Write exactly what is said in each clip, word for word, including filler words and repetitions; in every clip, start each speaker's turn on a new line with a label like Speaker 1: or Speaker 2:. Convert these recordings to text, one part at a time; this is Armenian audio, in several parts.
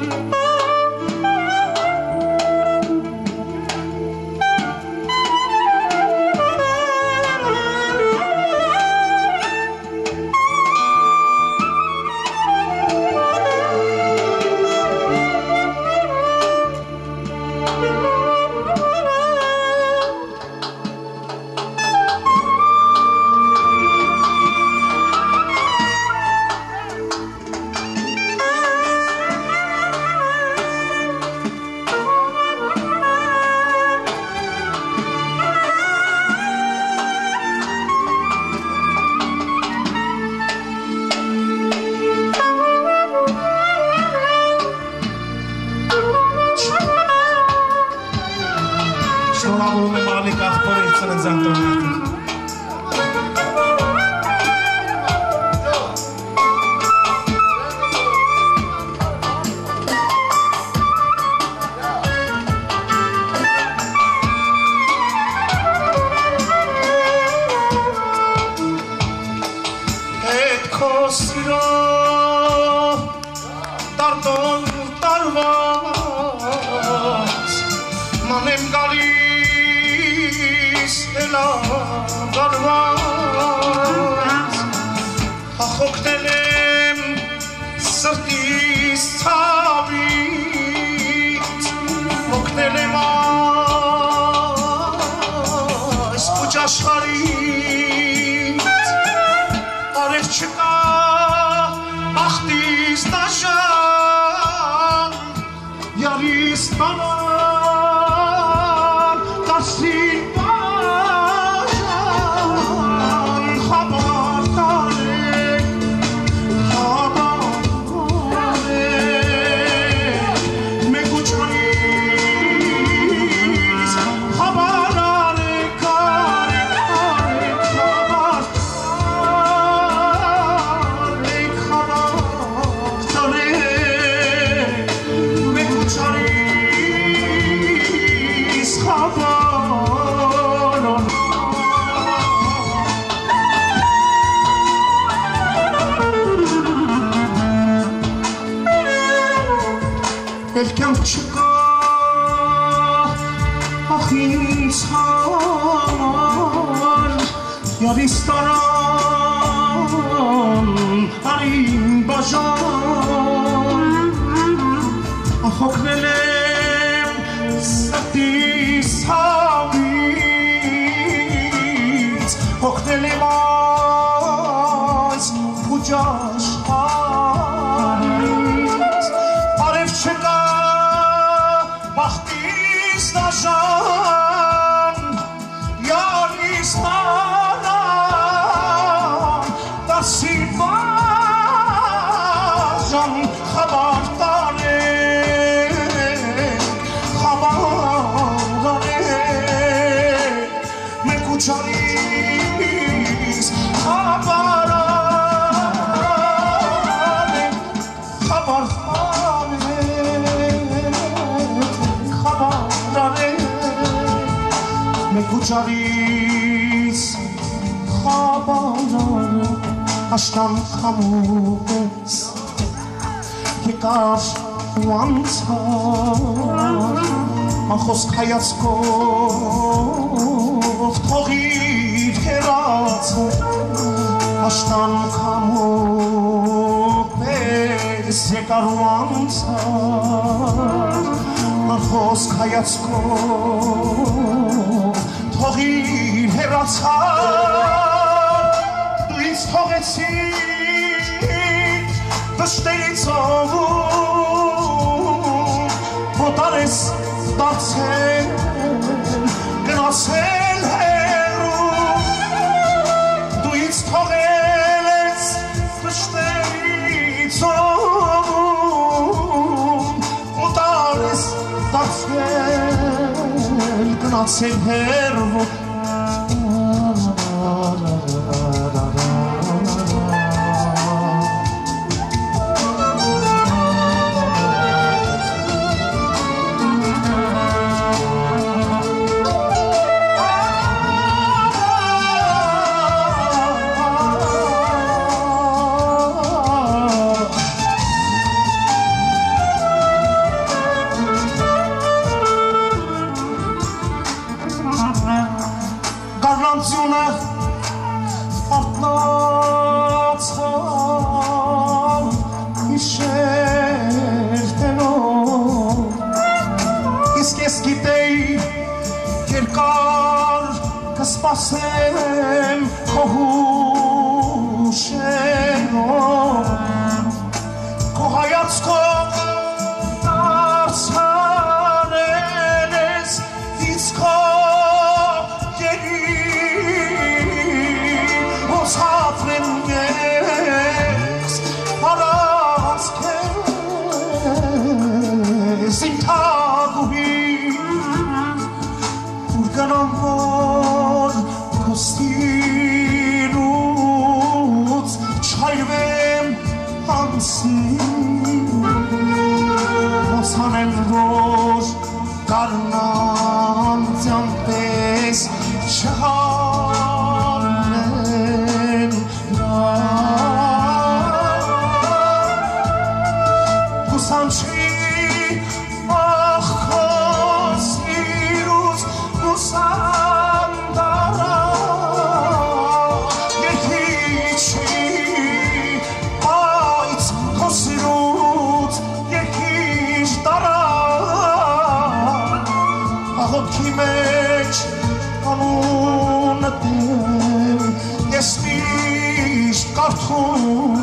Speaker 1: Շնորհավորում եմ Ալիկ աղբորը իր ծննդյան տոնյակը։ Էդ քո սիրո տարտոն տարված մանեմ գալիս հելագարված հախոքնել եմ սրտիս ցավից հոգնել եմ այս կուչ աշխարհից արև չկա բախտիս դաշան յարիս տանան կարսին բաժան խաբար տարեք խաբար տարեք մեկ ու չարից խաբար արեք արեք արեք խաբար տարեք խաբար տարեք մեկ ու չարից խաբար Էլ կյանք չկա ախ ինձ համար յարիս տարան արին բաժան ախ հոգնել եմ սրտիս ցավից հոգնել եմ այս կուչ աշխարհից արև չկա բախտիս դաշան յարիս տարան դասի բաժան խաբար տարեք խաբար արեք մեկ ու չարից խաբար արեք խաբար մեկ ու չարից խաբար աշտան խամուպես եկար ու անցար անխոսք հայացքով թողիր հեռացել աշտան խամուպես եկար ու անցար անխոսք հայացքով թողիր հեռացար դու ինձ թողեցիր դժտերի ծովում ոտար ես դարձել գնացել հեռու դու ինձ թողել ես դժտերի ծովում ոտար ես դարձել գնացել հեռու երկար կսպասեմ քո հուշերով քո հայացքով դարձարել ես ինձ քո գերի ոնց հատրեմ ես արած քեզ իմ թագուհի ուր գնամ որ քո սիրուց չայրվեմ անցնի ոնց անել որ կարնանցյան պես չհարնեն հուսանչի ախ քո սիրուց հուսան դարա երկիչի բայց քո սիրուց երկիչ դարա աղոթքի մեջ անունը դեմ ես միշտ կարդում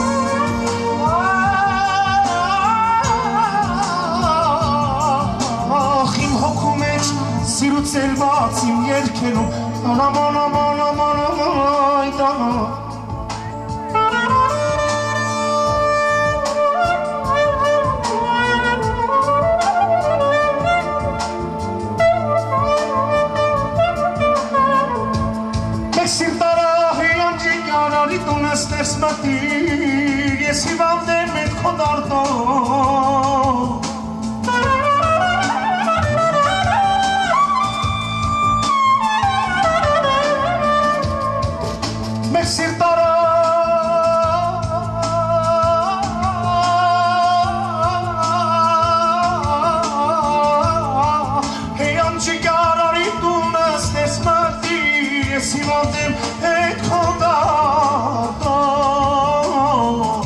Speaker 1: Սիրուց էլ բաց իմ երկերում անամ անամ անամ անամ այդ անամ Մեկ սիրտարա հիանջի յանալի տունս ներս մտիր ես հիվանդ եմ էդ քո դարդով Սիրտարա հեանջի գարարի տունս նես մտիր ես հիվանդ եմ էդ քո դարդով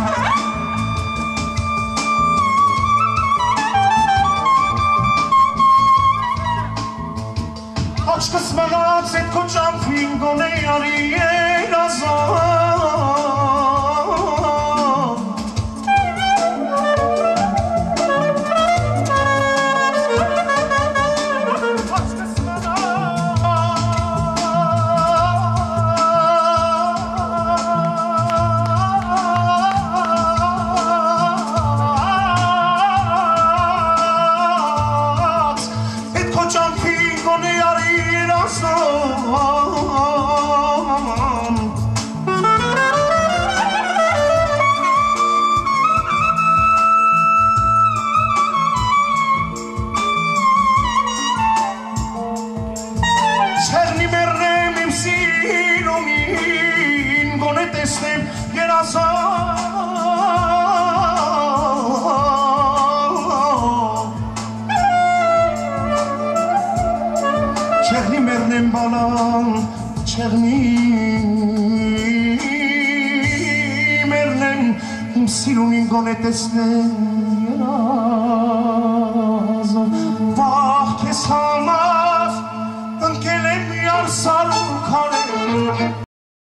Speaker 1: աչքս մնաց էդ քո ճամփին գոնե արի Չեղնի մերնեմ բալան, չեղնի մերնեմ իմ սիրունին գոնե տեսնեմ